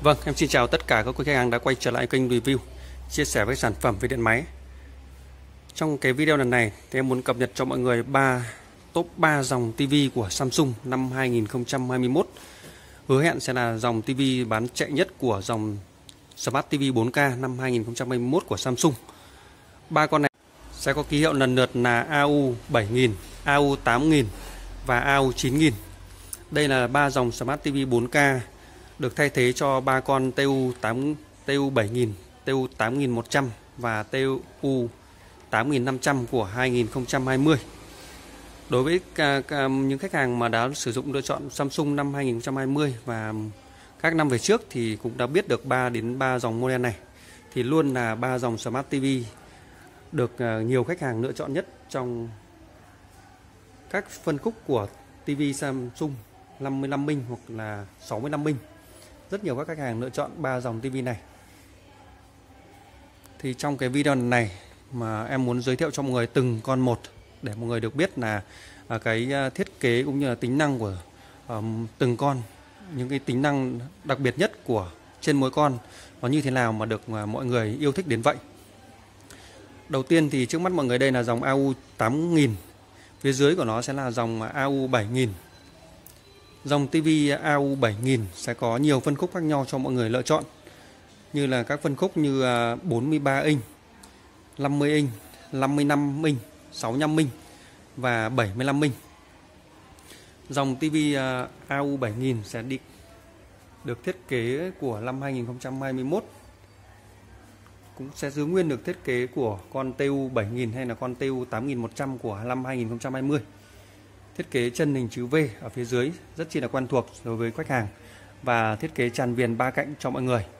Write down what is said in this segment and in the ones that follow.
Vâng, em xin chào tất cả các quý khách hàng đã quay trở lại kênh review, chia sẻ với sản phẩm về điện máy. Trong cái video lần này thì em muốn cập nhật cho mọi người top 3 dòng TV của Samsung năm 2021. Hứa hẹn sẽ là dòng TV bán chạy nhất của dòng Smart TV 4K năm 2021 của Samsung. Ba con này sẽ có ký hiệu lần lượt là AU7000, AU8000 và AU9000. Đây là ba dòng Smart TV 4K được thay thế cho ba con TU7000, TU8100 và TU8500 của 2020. Đối với những khách hàng mà đã sử dụng lựa chọn Samsung năm 2020 và các năm về trước thì cũng đã biết được 3 đến 3 dòng model này, thì luôn là ba dòng Smart TV được nhiều khách hàng lựa chọn nhất trong các phân khúc của TV Samsung 55 inch hoặc là 65 inch. Rất nhiều các khách hàng lựa chọn ba dòng TV này. Thì trong cái video này mà em muốn giới thiệu cho mọi người từng con một để mọi người được biết là cái thiết kế cũng như là tính năng của từng con, những cái tính năng đặc biệt nhất của trên mỗi con nó như thế nào mà được mọi người yêu thích đến vậy. Đầu tiên thì trước mắt mọi người đây là dòng AU8000, phía dưới của nó sẽ là dòng AU7000. Dòng TV AU7000 sẽ có nhiều phân khúc khác nhau cho mọi người lựa chọn, như là các phân khúc như 43 inch, 50 inch, 55 inch, 65 inch và 75 inch. Dòng TV AU7000 sẽ được thiết kế của năm 2021, cũng sẽ giữ nguyên được thiết kế của con TU7000 hay là con TU8100 của năm 2020. Thiết kế chân hình chữ V ở phía dưới rất chi là quen thuộc đối với khách hàng, và thiết kế tràn viền 3 cạnh cho mọi người.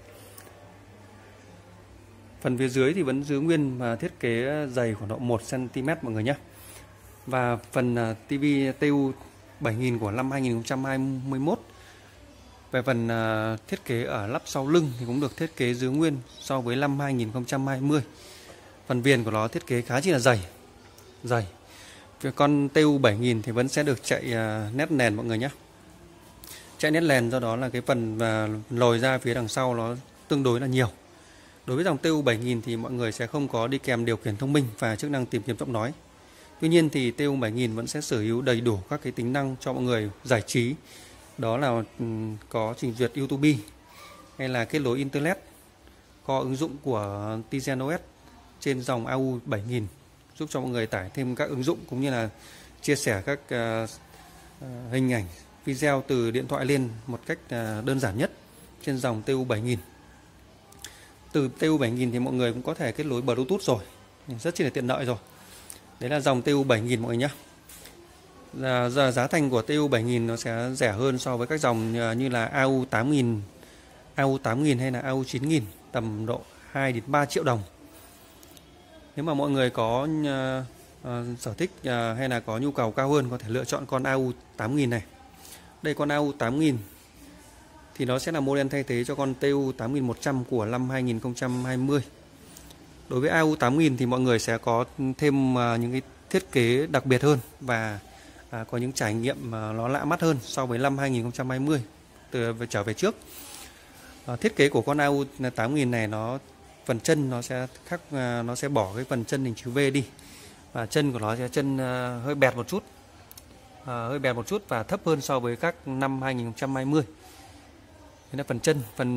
Phần phía dưới thì vẫn giữ nguyên và thiết kế dày khoảng độ 1 cm mọi người nhé. Và phần TV TU7000 của năm 2021, về phần thiết kế ở lắp sau lưng thì cũng được thiết kế giữ nguyên so với năm 2020. Phần viền của nó thiết kế khá chi là dày. Con TU7000 thì vẫn sẽ được chạy nét nền mọi người nhé. Chạy nét nền, do đó là cái phần lồi ra phía đằng sau nó tương đối là nhiều. Đối với dòng TU7000 thì mọi người sẽ không có đi kèm điều khiển thông minh và chức năng tìm kiếm giọng nói. Tuy nhiên thì TU7000 vẫn sẽ sở hữu đầy đủ các cái tính năng cho mọi người giải trí. Đó là có trình duyệt YouTube hay là kết nối Internet, có ứng dụng của Tizen OS trên dòng AU7000, giúp cho mọi người tải thêm các ứng dụng cũng như là chia sẻ các hình ảnh, video từ điện thoại lên một cách đơn giản nhất trên dòng TU7000. Từ TU7000 thì mọi người cũng có thể kết nối Bluetooth rồi, rất chi là tiện lợi rồi. Đấy là dòng TU7000 mọi người nhé. Giá thành của TU7000 nó sẽ rẻ hơn so với các dòng như là AU8000 hay là AU9000, tầm độ 2 đến 3 triệu đồng. Nếu mà mọi người có sở thích hay là có nhu cầu cao hơn, có thể lựa chọn con AU8000 này. Đây, con AU8000 thì nó sẽ là model thay thế cho con TU8100 của năm 2020. Đối với AU8000 thì mọi người sẽ có thêm những cái thiết kế đặc biệt hơn và có những trải nghiệm nó lạ mắt hơn so với năm 2020 trở về trước. Thiết kế của con AU8000 này, phần chân nó sẽ bỏ cái phần chân hình chữ V đi, và chân của nó sẽ chân hơi bẹt một chút và thấp hơn so với các năm 2020. Đây là phần chân. Phần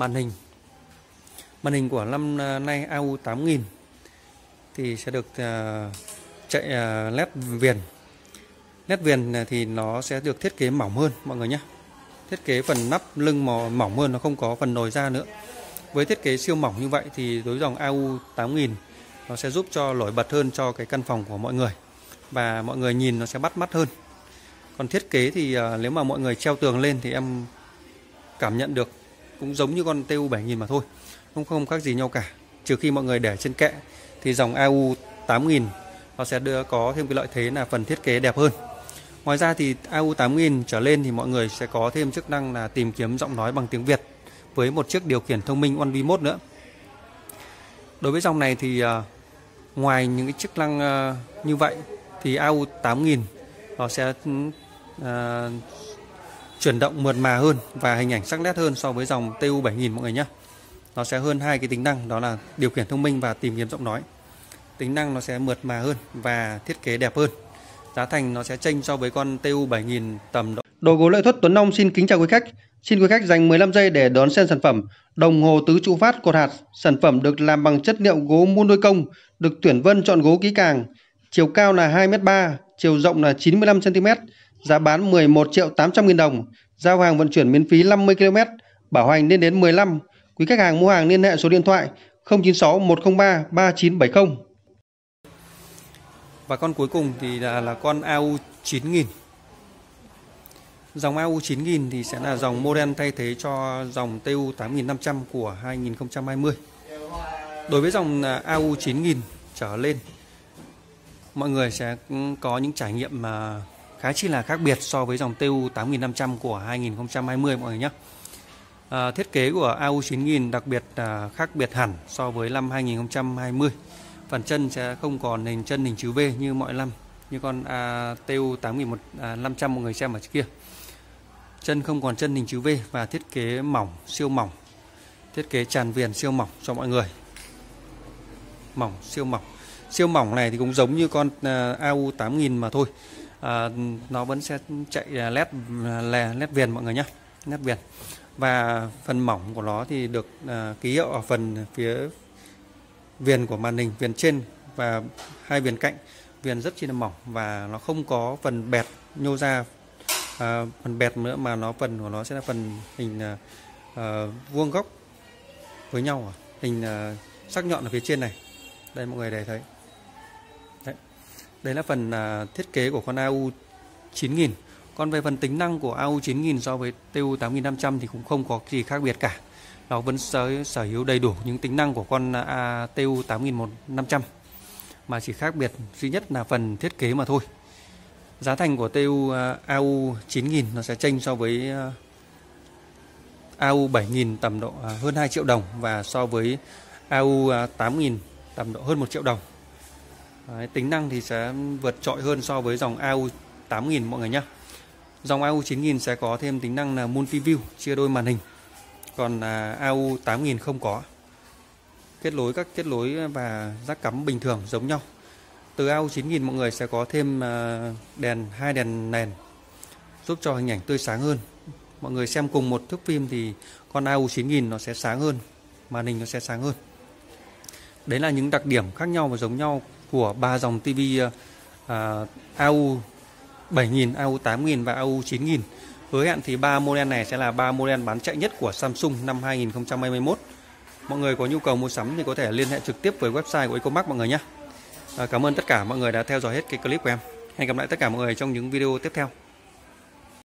màn hình của năm nay AU8000 thì sẽ được chạy LED viền. LED viền thì nó sẽ được thiết kế mỏng hơn mọi người nhé. Thiết kế phần nắp lưng mỏng hơn, nó không có phần nồi ra nữa. Với thiết kế siêu mỏng như vậy thì đối với dòng AU8000 nó sẽ giúp cho nổi bật hơn cho cái căn phòng của mọi người, và mọi người nhìn nó sẽ bắt mắt hơn. Còn thiết kế thì nếu mà mọi người treo tường lên thì em cảm nhận được cũng giống như con TU7000 mà thôi, không khác gì nhau cả. Trừ khi mọi người để trên kệ thì dòng AU8000 nó sẽ có thêm cái lợi thế là phần thiết kế đẹp hơn. Ngoài ra thì AU8000 trở lên thì mọi người sẽ có thêm chức năng là tìm kiếm giọng nói bằng tiếng Việt với một chiếc điều khiển thông minh One Remote nữa. Đối với dòng này thì ngoài những cái chức năng như vậy thì AU8000 nó sẽ chuyển động mượt mà hơn và hình ảnh sắc nét hơn so với dòng TU 7000 mọi người nhé. Nó sẽ hơn hai cái tính năng, đó là điều khiển thông minh và tìm kiếm giọng nói. Tính năng nó sẽ mượt mà hơn và thiết kế đẹp hơn. Giá thành nó sẽ chênh so với con TU 7000 tầm độ. Đồ gỗ Lợi Thuật Tuấn Long xin kính chào quý khách. Xin quý khách dành 15 giây để đón xem sản phẩm đồng hồ tứ trụ phát cột hạt. Sản phẩm được làm bằng chất liệu gỗ muôn đôi công, được tuyển vân chọn gỗ kỹ càng. Chiều cao là 2m3, chiều rộng là 95 cm. Giá bán 11.800.000 đồng. Giao hàng vận chuyển miễn phí 50 km. Bảo hành lên đến 15. Quý khách hàng mua hàng liên hệ số điện thoại 096 103 3970. Và con cuối cùng thì là con AU 9000. Dòng AU 9000 thì sẽ là dòng model thay thế cho dòng TU 8500 của 2020. Đối với dòng AU 9000 trở lên, mọi người sẽ có những trải nghiệm mà khá chi là khác biệt so với dòng TU 8500 của 2020 mọi người nhé. Thiết kế của AU 9000 đặc biệt khác biệt hẳn so với năm 2020. Phần chân sẽ không còn hình chân hình chữ V như mọi năm, như con TU 8500 mọi người xem ở kia. Chân không còn chân hình chữ V và thiết kế mỏng, siêu mỏng. Thiết kế tràn viền siêu mỏng cho mọi người. Mỏng, siêu mỏng. Siêu mỏng này thì cũng giống như con AU 8000 mà thôi. Nó vẫn sẽ chạy led viền mọi người nhé. Led viền. Và phần mỏng của nó thì được ký hiệu ở phần phía viền của màn hình, viền trên và hai viền cạnh. Viền rất chi là mỏng và nó không có phần bẹt nhô ra phần bẹt nữa, mà phần của nó sẽ là phần hình vuông góc với nhau, hình sắc nhọn ở phía trên này. Đây mọi người để thấy. Đấy là phần thiết kế của con AU 9000. Còn về phần tính năng của AU 9000 so với TU 8500 thì cũng không có gì khác biệt cả. Nó vẫn sở hữu đầy đủ những tính năng của con TU 8500, mà chỉ khác biệt duy nhất là phần thiết kế mà thôi. Giá thành của TU AU 9000 nó sẽ chênh so với AU 7000 tầm độ hơn 2 triệu đồng, và so với AU 8000 tầm độ hơn 1 triệu đồng. Đấy, tính năng thì sẽ vượt trội hơn so với dòng AU 8000 mọi người nhé. Dòng AU 9000 sẽ có thêm tính năng là multi-view, chia đôi màn hình. Còn AU 8000 không có. Các kết nối và jack cắm bình thường giống nhau. Từ AU 9000 mọi người sẽ có thêm hai đèn nền giúp cho hình ảnh tươi sáng hơn. Mọi người xem cùng một thước phim thì con AU 9000 nó sẽ sáng hơn, màn hình nó sẽ sáng hơn. Đấy là những đặc điểm khác nhau và giống nhau của ba dòng TV AU 7000, AU 8000 và AU 9000. Hứa hẹn thì ba model này sẽ là ba model bán chạy nhất của Samsung năm 2021. Mọi người có nhu cầu mua sắm thì có thể liên hệ trực tiếp với website của Ecomax mọi người nhé. Cảm ơn tất cả mọi người đã theo dõi hết cái clip của em. Hẹn gặp lại tất cả mọi người trong những video tiếp theo.